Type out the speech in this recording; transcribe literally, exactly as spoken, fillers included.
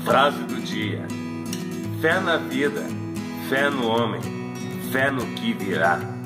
Frase do dia: fé na vida, fé no homem, fé no que virá.